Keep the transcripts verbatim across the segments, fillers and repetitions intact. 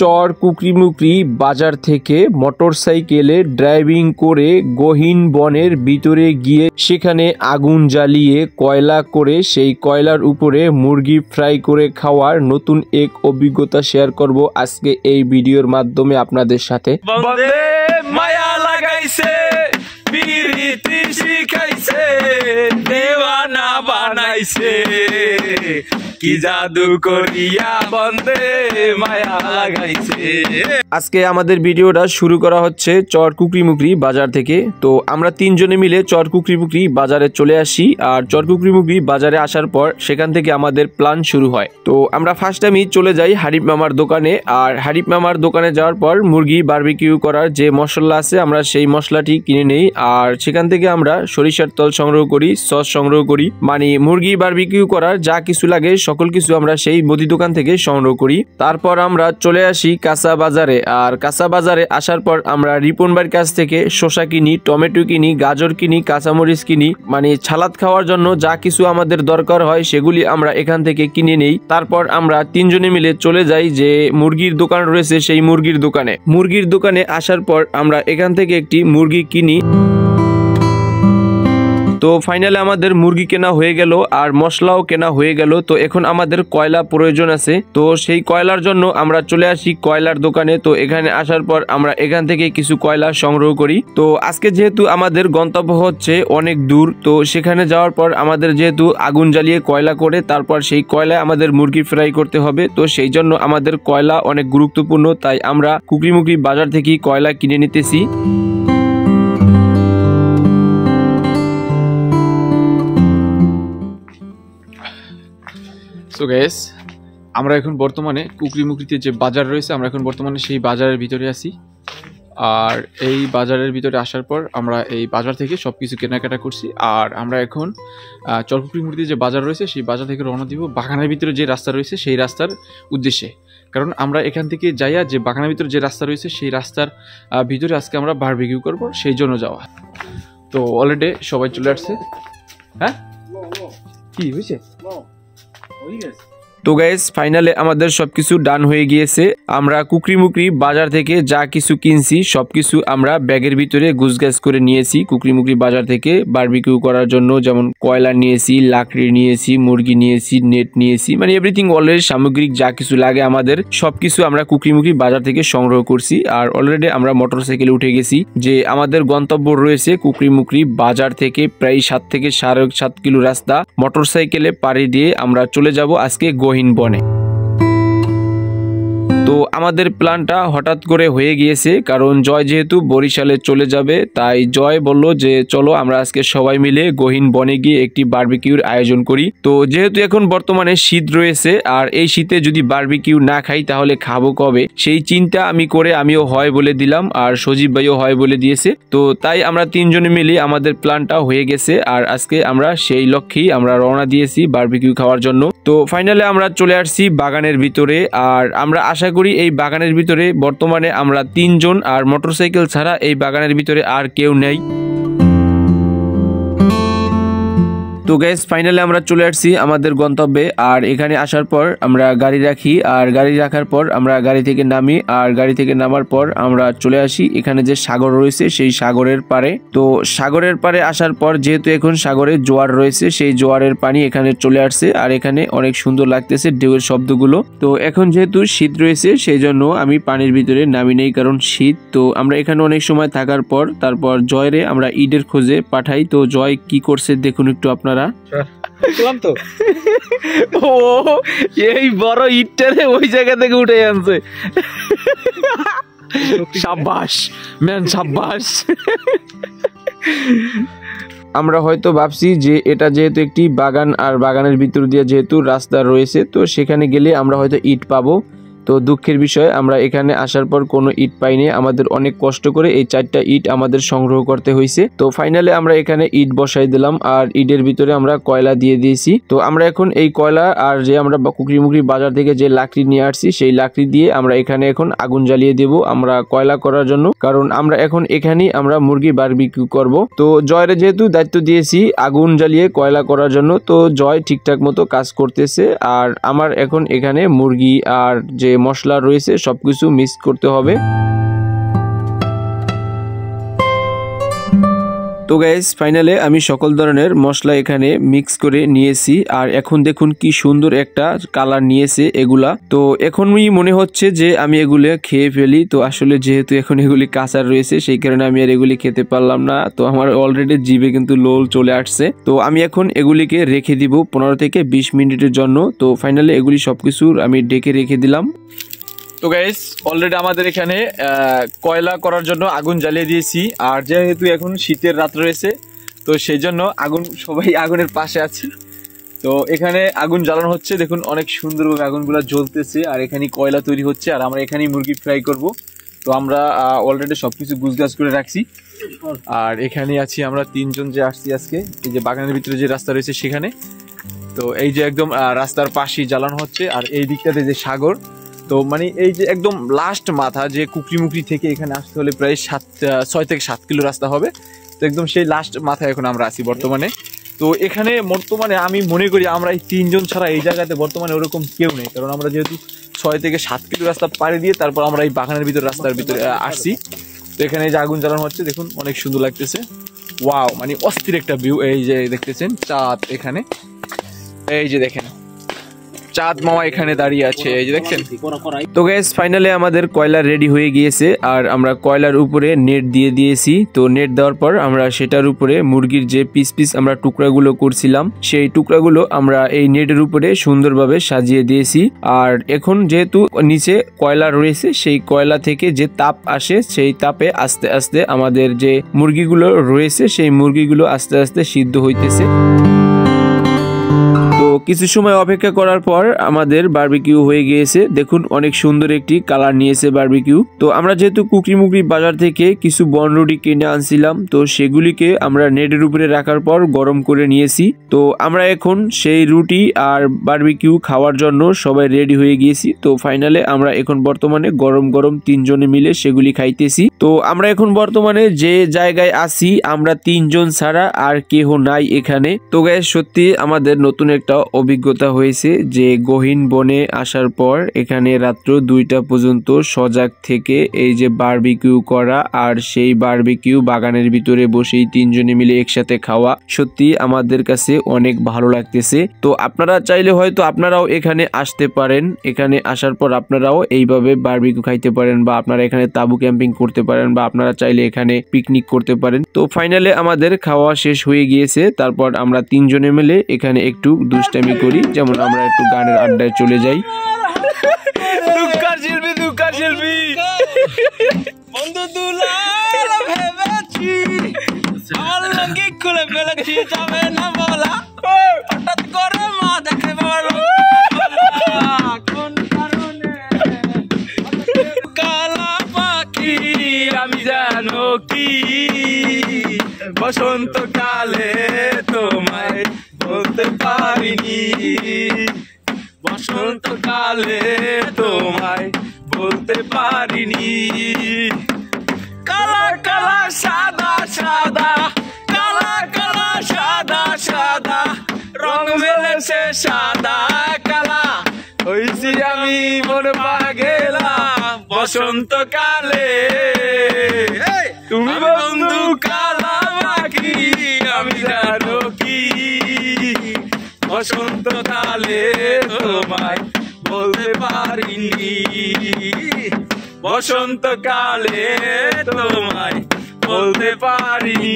চর কুকরিমুকরি বাজার থেকে মোটরসাইকেলে ড্রাইভিং করে গহীন বনের ভিতরে গিয়ে সেখানে আগুন জ্বালিয়ে কয়লা করে সেই কয়লার উপরে মুরগি ফ্রাই করে খাওয়ার নতুন এক অভিজ্ঞতা শেয়ার করব আজকে এই ভিডিওর মাধ্যমে আপনাদের সাথে। বন্দে মায়া লাগাইছে পিরিতি শিখাইছে দেওয়ানা বানাইছে কি জাদু করিয়া বন্দে মায়া লাগাইছে। আজকে আমাদের ভিডিওটা শুরু করা হচ্ছে চর কুকরিমুকরি বাজার থেকে। তো আমরা তিনজনে মিলে চর কুকরিমুকরি বাজারে চলে আসি। আর চর কুকরিমুকরি বাজারে আসার পর সেখান থেকে আমাদের প্ল্যান শুরু হয়। তো আমরা ফার্স্ট টাইমই চলে যাই হারিফ মামার দোকানে। আর হারিফ মামার দোকানে যাওয়ার পর মুরগি বারবিকিউ করার যে মশলা আছে আমরা সেই মশলাটি কিনে নেই। আর সেখান থেকে আমরা সরিষার তেল সংগ্রহ করি, সস সংগ্রহ করি, মানে মুরগি বারবিকিউ করার যা কিছু লাগে সকল কিছু আমরা সেই মুদি দোকান থেকে সংগ্রহ করি। তারপর আমরা চলে আসি কাঁচা বাজারে। আর কাঁচা বাজারে আসার পর আমরা রিপন ভাইয়ের কাছ থেকে শসা কিনি, টমেটো কিনি, গাজর কিনি, কাঁচামরিচ কিনি, মানে সালাদ খাওয়ার জন্য যা কিছু আমাদের দরকার হয় সেগুলি আমরা এখান থেকে কিনে নেই। তারপর আমরা তিনজনে মিলে চলে যাই যে মুরগির দোকান রয়েছে সেই মুরগির দোকানে। মুরগির দোকানে আসার পর আমরা এখান থেকে একটি মুরগি কিনি। তো ফাইনালি আমাদের মুরগি কেনা হয়ে গেল আর মশলাও কেনা হয়ে গেল। তো এখন আমাদের কয়লা প্রয়োজন আছে, তো সেই কয়লার জন্য আমরা চলে আসি কয়লার দোকানে। তো এখানে আসার পর আমরা এখান থেকে কিছু কয়লা সংগ্রহ করি। তো আজকে যেহেতু আমাদের গন্তব্য হচ্ছে অনেক দূর, তো সেখানে যাওয়ার পর আমাদের যেহেতু আগুন জ্বালিয়ে কয়লা করে তারপর সেই কয়লায় আমাদের মুরগি ফ্রাই করতে হবে, তো সেই জন্য আমাদের কয়লা অনেক গুরুত্বপূর্ণ। তাই আমরা কুকরিমুকরি বাজার থেকে কয়লা কিনে নিতেছি। সো গাইস, আমরা এখন বর্তমানে কুকরিমুকরিতে যে বাজার রয়েছে আমরা এখন বর্তমানে সেই বাজারের ভিতরে আছি। আর এই বাজারের ভিতরে আসার পর আমরা এই বাজার থেকে সব কিছু কেনাকাটা করছি। আর আমরা এখন চর কুকরিমুকরিতে যে বাজার রয়েছে সেই বাজার থেকে রওনা দিব বাগানের ভিতরে যে রাস্তা রয়েছে সেই রাস্তার উদ্দেশ্যে। কারণ আমরা এখান থেকে যাইয়া যে বাগানের ভিতরে যে রাস্তা রয়েছে সেই রাস্তার ভিতরে আজকে আমরা বারবিকিউ করবো, সেই জন্য যাওয়া। তো অলরেডি সবাই চলে আসছে। হ্যাঁ, কি হয়েছে? তো গাইস, ফাইনালে আমাদের সবকিছু ডান হয়ে গিয়েছে। আমরা কুকরিমুকরি বাজার থেকে যা কিছু কিনছি সবকিছু আমরা ব্যাগের ভিতরে গুছগাছ করে নিয়েছি। কুকরিমুকরি বাজার থেকে বারবিকিউ করার জন্য যেমন কয়লা নিয়েছি, লাকড়ি নিয়েছি, মুরগি নিয়েছি, নেট নিয়েছি, মানে এভরিথিং অলরেডি সামগ্রিক যা কিছু লাগে আমাদের সবকিছু আমরা কুকরিমুকরি বাজার থেকে সংগ্রহ করছি। আর অলরেডি আমরা মোটরসাইকেলে উঠে গেছি যে আমাদের গন্তব্য রয়েছে কুকরিমুকরি বাজার থেকে প্রায় সাত থেকে সাড়ে সাত কিলো রাস্তা মোটরসাইকেলে পাড়ি দিয়ে আমরা চলে যাব আজকে গহীন বনে। তো আমাদের প্ল্যানটা হঠাৎ করে হয়ে গিয়েছে, কারণ জয় যেহেতু বরিশালে চলে যাবে তাই জয় বলল যে চলো আমরা আজকে সবাই মিলে গহীন বনে গিয়ে একটি বারবিকিউর আয়োজন করি। তো যেহেতু এখন বর্তমানে শীত রয়েছে আর এই শীতে যদি বারবিকিউ না খাই তাহলে খাবো কবে, সেই চিন্তা আমি করে আমিও হয় বলে দিলাম আর সজীব ভাইও হয় বলে দিয়েছে। তো তাই আমরা তিনজনে মিলে আমাদের প্ল্যানটা হয়ে গেছে আর আজকে আমরা সেই লক্ষ্যেই আমরা রওনা দিয়েছি বারবিকিউ খাওয়ার জন্য। তো ফাইনালি আমরা চলে আসছি বাগানের ভিতরে। আর আমরা আশা করি এই বাগানের ভিতরে বর্তমানে আমরা তিনজন, আর মোটরসাইকেল ছাড়া এই বাগানের ভিতরে আর কেউ নেই। তো গাইস, ফাইনালি আমরা চলে আসছি আমাদের গন্তব্যে। আর এখানে আসার পর আমরা গাড়ি রাখি, আর গাড়ি রাখার পর আমরা গাড়ি থেকে নামি। আর গাড়ি থেকে নামার পর আমরা চলে আসি এখানে যে সাগর রয়েছে সেই সাগরের পারে। তো সাগরের পারে আসার পর যেহেতু এখন সাগরে জোয়ার রয়েছে সেই জোয়ারের পানি এখানে চলে আসছে আর এখানে অনেক সুন্দর লাগতেছে ঢেউয়ের শব্দগুলো। তো এখন যেহেতু শীত রয়েছে সেই জন্য আমি পানির ভিতরে নামি নেই, কারণ শীত। তো আমরা এখানে অনেক সময় থাকার পর তারপর জয়রে আমরা ইটের খোঁজে পাঠাই। তো জয় কি করছে দেখুন একটু আপনারা। তো ও এই বড় ইটটারে ওই জায়গা থেকে উঠে আনছে। সাব্বাস ম্যান, সাব্বাস। আমরা হয়তো ভাবছি যে এটা যেহেতু একটি বাগান আর বাগানের ভিতর দিয়ে যেহেতু রাস্তা রয়েছে তো সেখানে গেলে আমরা হয়তো ইট পাবো। তো দুঃখের বিষয় আমরা এখানে আসার পর কোনো ইট পাইনি। আমাদের অনেক কষ্ট করে এই চারটা ইট আমাদের সংগ্রহ করতে হয়েছে। তো ফাইনালি আমরা এখানে ইট বসাই দিলাম আর ইটের ভিতরে আমরা কয়লা দিয়ে দিয়েছি। তো আমরা এখন এই কয়লা আর যে আমরা কুকরিমুকরি বাজার থেকে যে লাকড়ি নিয়ে আসছি সেই লাকড়ি দিয়ে আমরা এখানে এখন আগুন জ্বালিয়ে দেব আমরা কয়লা করার জন্য, কারণ আমরা এখন এখানেই আমরা মুরগি বারবিকিউ করব। তো জয়রে যেহেতু দায়িত্ব দিয়েছি আগুন জ্বালিয়ে কয়লা করার জন্য, তো জয় ঠিকঠাক মতো কাজ করতেছে। আর আমার এখন এখানে মুরগি আর যে মশলা রয়েছে সব কিছু মিক্স করতে হবে। তো গাইস ফাইনালে আমি সকল ধরনের মশলা এখানে মিক্স করে নিয়েছি আর এখন দেখুন কি সুন্দর একটা কালার নিয়েছে এগুলা। তো এখনই মনে হচ্ছে যে আমি এগুলো খেয়ে ফেলি, তো আসলে যেহেতু এখন এগুলি কাঁচা রয়েছে সেই কারণে আমি আর এগুলি খেতে পারলাম না। তো আমার অলরেডি জিভে কিন্তু লোল চলে আসছে। তো আমি এখন এগুলিকে রেখে দিব পনেরো থেকে বিশ মিনিটের জন্য। তো ফাইনালি এগুলি সবকিছু আমি ডেকে রেখে দিলাম। তো গাইস অলরেডি আমাদের এখানে কয়লা করার জন্য আগুন জ্বালিয়ে দিয়েছি, আর যেহেতু এখন শীতের রাত রয়েছে তো সেই জন্য আগুন সবাই আগুনের পাশে আছি। তো এখানে আগুন জ্বালানো হচ্ছে, দেখুন অনেক সুন্দরভাবে আগুনগুলো জ্বলতেছে আর এখানে কয়লা তৈরি হচ্ছে আর আমরা এখানেই মুরগি ফ্রাই করব। তো আমরা অলরেডি সবকিছু গুছগাছ করে রাখছি আর এখানে আছি আমরা তিনজন যে আসছি আজকে এই যে বাগানের ভিতরে যে রাস্তা রয়েছে সেখানে। তো এই যে একদম রাস্তার পাশেই জ্বালানো হচ্ছে আর এই দিকটাতে যে সাগর, তো মানে এই যে একদম লাস্ট মাথা যে কুকরিমুকরি থেকে এখানে আসতে হলে প্রায় সাত ছয় থেকে সাত কিলো রাস্তা হবে। তো একদম সেই লাস্ট মাথায় এখন আমরা আছি বর্তমানে। তো এখানে বর্তমানে আমি মনে করি আমরা এই তিনজন ছাড়া এই জায়গাতে বর্তমানে ওরকম কেউ নেই, কারণ আমরা যেহেতু ছয় থেকে সাত কিলো রাস্তা পাড়ি দিয়ে তারপর আমরা এই বাগানের ভিতরে রাস্তার ভিতরে আসছি। তো এখানে এই যে আগুন জ্বালানো হচ্ছে দেখুন অনেক সুন্দর লাগতেছে, ওয়াও মানে অস্থির একটা ভিউ। এই যে দেখতেছেন চাঁদ, এখানে এই যে দেখেন চাঁদ মামা এখানে দাঁড়িয়ে আছে, এই যে দেখছেন। তো গাইস ফাইনালি আমাদের কয়লা রেডি হয়ে গিয়েছে আর আমরা কয়লার উপরে নেট দিয়ে দিয়েছি। তো নেট দেওয়ার পর আমরা সেটার উপরে মুরগির যে পিস পিস আমরা টুকরাগুলো করছিলাম সেই টুকরাগুলো আমরা এই নেটের উপরে সুন্দরভাবে সাজিয়ে দিয়েছি। আর এখন যেহেতু নিচে কয়লা রয়েছে সেই কয়লা থেকে যে তাপ আসে সেই তাপে আস্তে আস্তে আমাদের যে মুরগিগুলো রয়েছে সেই মুরগিগুলো আস্তে আস্তে সিদ্ধ হইতেছে। তো কিছু সময় অপেক্ষা করার পর আমাদের বারবিকিউ হয়ে গিয়েছে, দেখুন অনেক সুন্দর একটি কালার নিয়েছে বারবিকিউ। তো আমরা যেহেতু কুকরিমুকরি বাজার থেকে কিছু বনরুটি কিনে আনছিলাম তো সেগুলিকে আমরা নেটের উপরে রাখার পর গরম করে নিয়েছি। তো আমরা এখন সেই রুটি আর বারবিকিউ খাওয়ার জন্য সবাই রেডি হয়ে গিয়েছি। তো ফাইনালে আমরা এখন বর্তমানে গরম গরম তিনজনে মিলে সেগুলি খাইতেছি। তো আমরা এখন বর্তমানে যে জায়গায় আছি আমরা তিনজন ছাড়া আর কেহ নাই এখানে। তো গাইস সত্যি আমাদের নতুন একটা অভিজ্ঞতা হয়েছে যে গহীন বনে আসার পর এখানে রাত্র দুইটা পর্যন্ত সজাগ থেকে এই যে বারবিকিউ করা আর সেই বারবিকিউ বাগানের ভিতরে বসেই তিনজনে মিলে একসাথে খাওয়া সত্যি আমাদের কাছে অনেক ভালো লাগতেছে। তো আপনারা চাইলে হয়তো আপনারাও এখানে আসতে পারেন, এখানে আসার পর আপনারাও এইভাবে বারবিকিউ খাইতে পারেন বা আপনারা এখানে তাবু ক্যাম্পিং করতে পারেন বা আপনারা চাইলে এখানে পিকনিক করতে পারেন। তো ফাইনালে আমাদের খাওয়া শেষ হয়ে গিয়েছে, তারপর আমরা তিনজনে মিলে এখানে একটু দুষ্টামি করি, যেমন আমরা একটু গানের আড্ডায় চলে যাই। দুঃখার শিল্পী দুঃখার শিল্পী বন্ধু দুলাল ভেবেছি আমার লঙ্গি খুলে ফেলেছি যাবে না বলা, হঠাৎ করে মা দেখে বলো কোন কারণে কালা পাখি আমি জানো কি বসন্তকালে তোমায় বলতে পারিনি, বসন্তকালে তোমায় বলতে পারিনি। কালা কালা সাদা সাদা কালা কালা সাদা সাদা রং মেলেছে সাদা কালা, হইছি আমি মন পাগেলা বসন্তকালে। তুমি বন্ধু কালা পাখি আমি জানো কি বসন্তকালে তোমায় বলতে পারিনি, বসন্তকালে তোমায় বলতে পারিনি।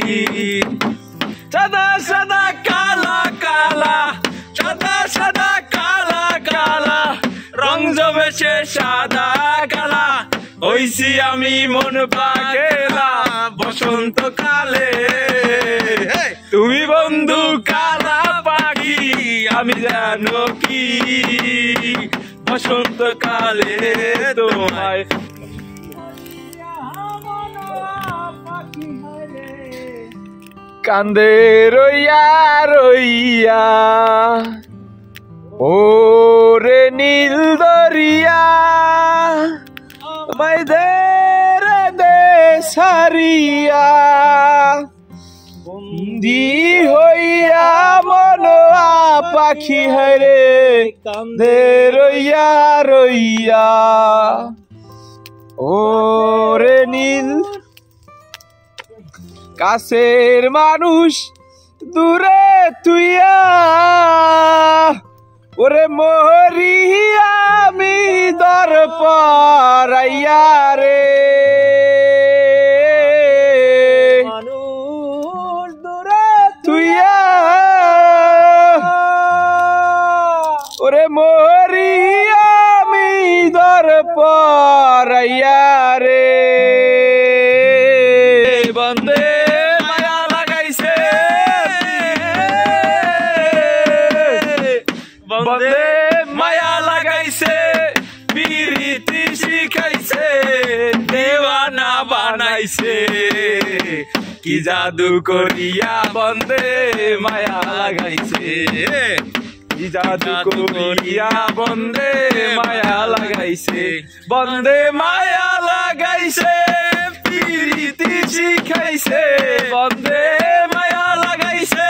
সাদা সাদা কালা কালা সাদা সাদা কালা কালা রং জমেছে সাদা কালা, হইছি আমি মন পাগেলা বসন্তকালে। তুমি বন্ধু কালা পাখি আমি জানো কি বসন্তকালে তোমায়। কান্দে রইয়া রইয়া ওরে নীল দরিয়া মাইদের দেশারিয়া বন্দি হইয়া মন পাখি হায়রে কান্দে রইয়া রইয়া ও রে নীল কাছের মানুষ দূরে তুইয়া ওরে মরি আমি দর পরাইয়া রে মানুষ দূরে তুইয়া ওরে মরি আমি দর পরাইয়া রে বন্দে মায়া লাগাইছে বন্দে মায়া লাগাইছে পিরিতি শিখাইছে দেওয়ানা বানাইছে কি জাদু করিয়া বন্দে মায়া লাগাইছে কি জাদু করিয়া বন্দে মায়া লাগাইছে বন্দে মায়া লাগাইছে পিরিতি শিখাইছে বন্দে মায়া লাগাইছে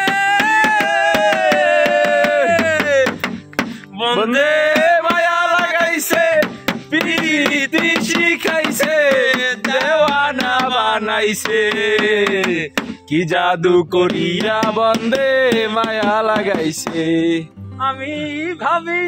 বন্দে মায়া লাগাইছে পিরিতি শিখাইছে দেওয়ানা বানাইছে কি জাদু করিয়া বন্দে মায়া লাগাইছে আমি ভাবি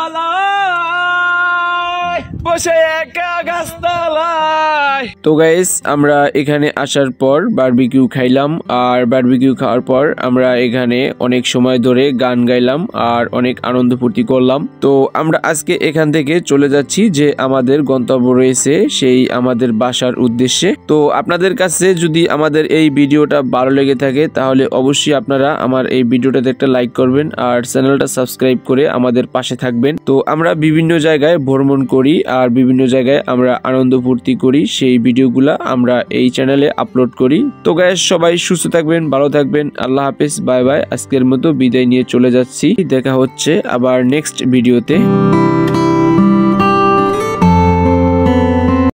নিরালায় বসে একা গাছতলায়। তো গাইস আমরা এখানে আসার পর বারবিকিউ খাইলাম আর বারবিকিউ খাওয়ার পর আমরা এখানে অনেক সময় ধরে গান গাইলাম আর অনেক আনন্দ ফুর্তি করলাম। তো আমরা আজকে এখান থেকে চলে যাচ্ছি যে আমাদের গন্তব্য রয়েছে সেই আমাদের বাসার উদ্দেশ্যে। তো আপনাদের কাছে যদি আমাদের এই ভিডিওটা ভালো লেগে থাকে তাহলে অবশ্যই আপনারা আমার এই ভিডিওটাতে একটা লাইক করবেন আর চ্যানেলটা সাবস্ক্রাইব করে আমাদের পাশে থাকবেন। তো আমরা বিভিন্ন জায়গায় ভ্রমণ করি আর বিভিন্ন জায়গায় আমরা আনন্দ ফুর্তি করি, সেই ভিডিওগুলা আমরা এই চ্যানেলে আপলোড করি। তো গাইস সবাই সুস্থ থাকবেন, ভালো থাকবেন, আল্লাহ হাফেজ, বাই বাই। আজকের মতো বিদায় নিয়ে চলে যাচ্ছি, দেখা হচ্ছে আবার নেক্সট ভিডিওতে।